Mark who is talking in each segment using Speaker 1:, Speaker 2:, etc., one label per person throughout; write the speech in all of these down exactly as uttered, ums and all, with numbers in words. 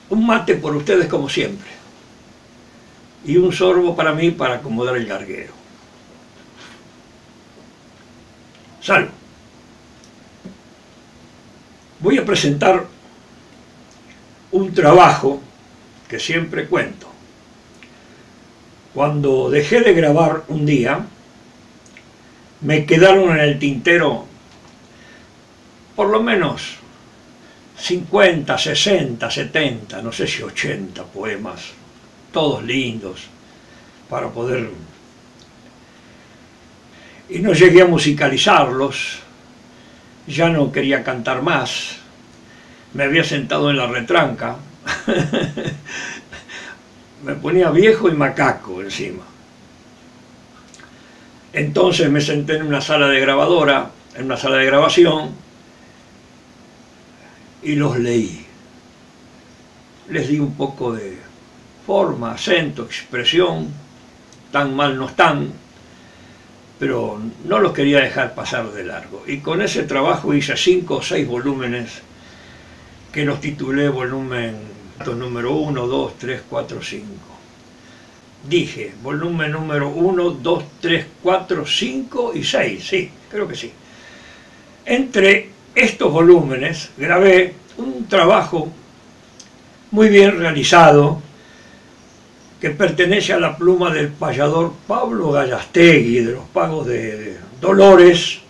Speaker 1: Un mate por ustedes como siempre. Y un sorbo para mí para acomodar el larguero. Salud. Voy a presentar un trabajo que siempre cuento. Cuando dejé de grabar un día, me quedaron en el tintero por lo menos cincuenta, sesenta, setenta, no sé si ochenta poemas, todos lindos, para poder... Y no llegué a musicalizarlos, ya no quería cantar más, me había sentado en la retranca, me ponía viejo y macaco encima. Entonces me senté en una sala de grabadora, en una sala de grabación, y los leí. Les di un poco de forma, acento, expresión, tan mal no están, pero no los quería dejar pasar de largo. Y con ese trabajo hice cinco o seis volúmenes que los titulé volumen número uno, dos, tres, cuatro, cinco. Dije, volumen número uno, dos, tres, cuatro, cinco y seis, sí, creo que sí. Entre estos volúmenes grabé un trabajo muy bien realizado que pertenece a la pluma del payador Pablo Gallastegui, de los Pagos de Dolores.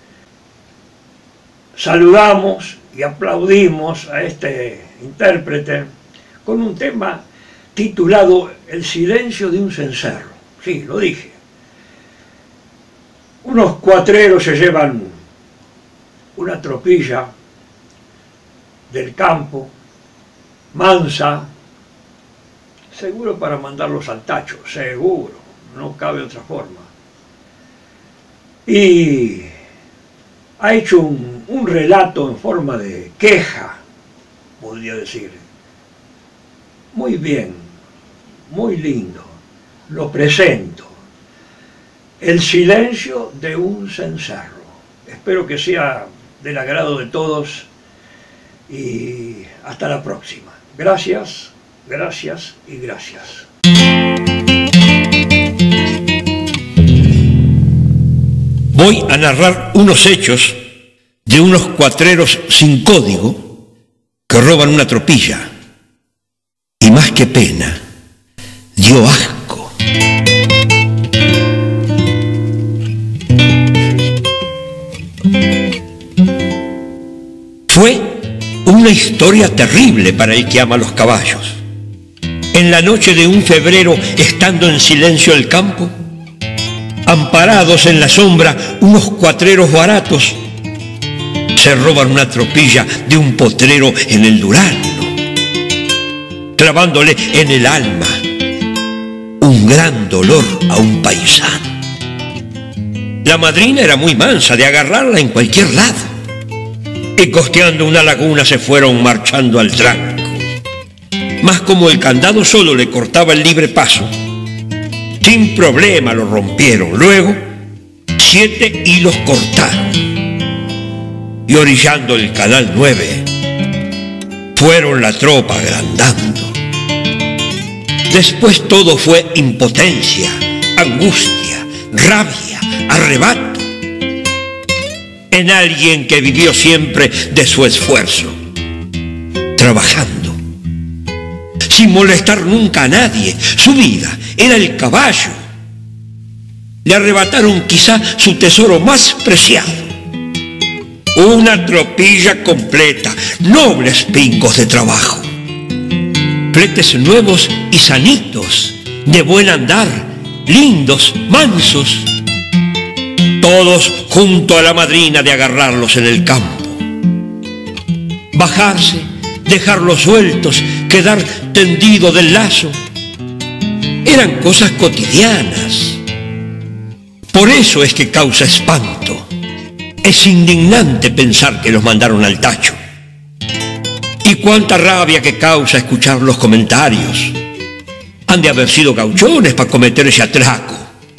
Speaker 1: Saludamos y aplaudimos a este intérprete con un tema titulado El silencio de un cencerro. Sí, lo dije. Unos cuatreros se llevan una tropilla del campo, mansa, seguro para mandarlos al tacho, seguro, no cabe otra forma. Y ha hecho un, un relato en forma de queja, podría decir. Muy bien, muy lindo, lo presento. El silencio de un cencerro. Espero que sea del agrado de todos y hasta la próxima. Gracias, gracias y gracias.
Speaker 2: Voy a narrar unos hechos de unos cuatreros sin código que roban una tropilla. Y más que pena, dio asco. Fue una historia terrible para el que ama los caballos. En la noche de un febrero, estando en silencio el campo, amparados en la sombra unos cuatreros baratos, se roban una tropilla de un potrero en el Durazno, clavándole en el alma un gran dolor a un paisano. La madrina era muy mansa de agarrarla en cualquier lado, y costeando una laguna se fueron marchando al tranco. Mas como el candado solo le cortaba el libre paso, sin problema lo rompieron. Luego, siete hilos cortaron, y orillando el canal nueve, fueron la tropa agrandando. Después todo fue impotencia, angustia, rabia, arrebato, en alguien que vivió siempre de su esfuerzo, trabajando, sin molestar nunca a nadie. Su vida era el caballo. Le arrebataron quizá su tesoro más preciado, una tropilla completa, nobles pingos de trabajo, fletes nuevos y sanitos, de buen andar, lindos, mansos, todos junto a la madrina de agarrarlos en el campo. Bajarse, dejarlos sueltos, quedar tendido del lazo, eran cosas cotidianas. Por eso es que causa espanto. Es indignante pensar que los mandaron al tacho. Y cuánta rabia que causa escuchar los comentarios. Han de haber sido gauchones para cometer ese atraco.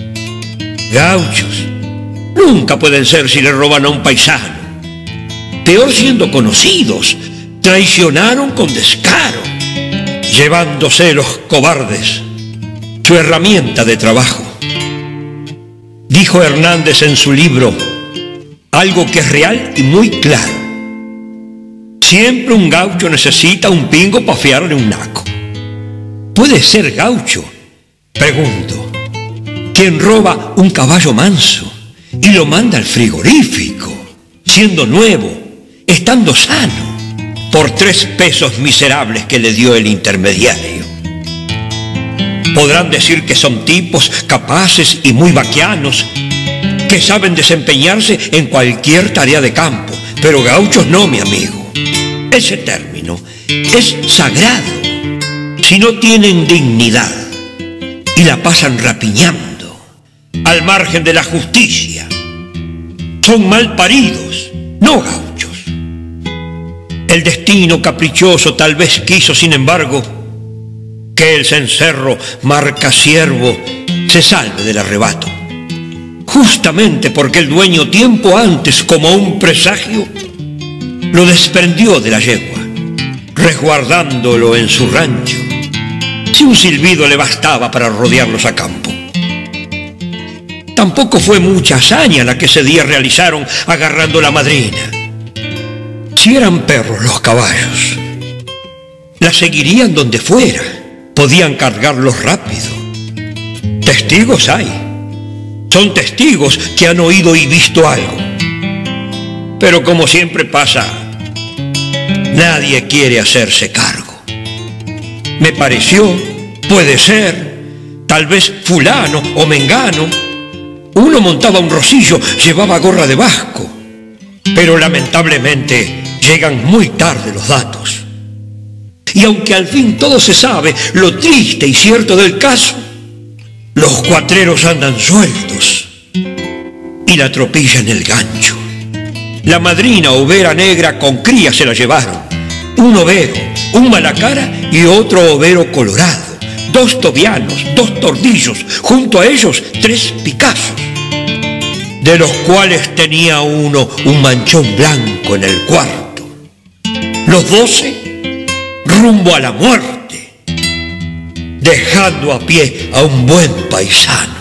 Speaker 2: Gauchos nunca pueden ser si le roban a un paisano. Peor siendo conocidos, traicionaron con descaro. llevándose los cobardes su herramienta de trabajo. Dijo Hernández en su libro algo que es real y muy claro. Siempre un gaucho necesita un pingo para fiarle un naco. ¿Puede ser gaucho? Pregunto. Quien roba un caballo manso y lo manda al frigorífico, siendo nuevo, estando sano, por tres pesos miserables que le dio el intermediario. Podrán decir que son tipos capaces y muy vaquianos, que saben desempeñarse en cualquier tarea de campo, pero gauchos no, mi amigo. Ese término es sagrado si no tienen dignidad y la pasan rapiñando al margen de la justicia. Son mal paridos, no gauchos. El destino caprichoso tal vez quiso, sin embargo, que el cencerro marca siervo se salve del arrebato, justamente porque el dueño tiempo antes, como un presagio, lo desprendió de la yegua, resguardándolo en su rancho, si un silbido le bastaba para rodearlos a campo. Tampoco fue mucha hazaña la que ese día realizaron agarrando la madrina. Si eran perros los caballos, la seguirían donde fuera, podían cargarlos rápido. Testigos hay, son testigos que han oído y visto algo. Pero como siempre pasa, nadie quiere hacerse cargo. Me pareció, puede ser, tal vez fulano o mengano. Uno montaba un rosillo, llevaba gorra de vasco, pero lamentablemente llegan muy tarde los datos. Y aunque al fin todo se sabe, lo triste y cierto del caso, los cuatreros andan sueltos y la tropilla en el gancho. La madrina overa negra con cría se la llevaron, un overo, un malacara y otro overo colorado, dos tobianos, dos tordillos, junto a ellos tres picazos, de los cuales tenía uno un manchón blanco en el cuarto. Los doce rumbo a la muerte, dejando a pie a un buen paisano.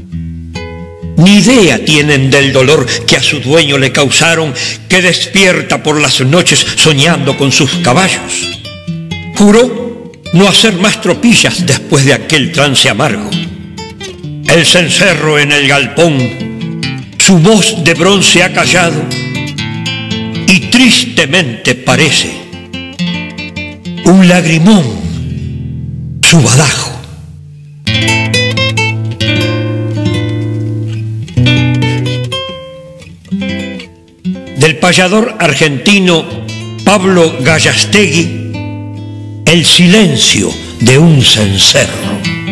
Speaker 2: Ni idea tienen del dolor que a su dueño le causaron, que despierta por las noches soñando con sus caballos. Juró no hacer más tropillas después de aquel trance amargo. El cencerro en el galpón, su voz de bronce ha callado y tristemente parece un lagrimón su badajo. Del payador argentino Pablo Gallastegui, El silencio de un cencerro.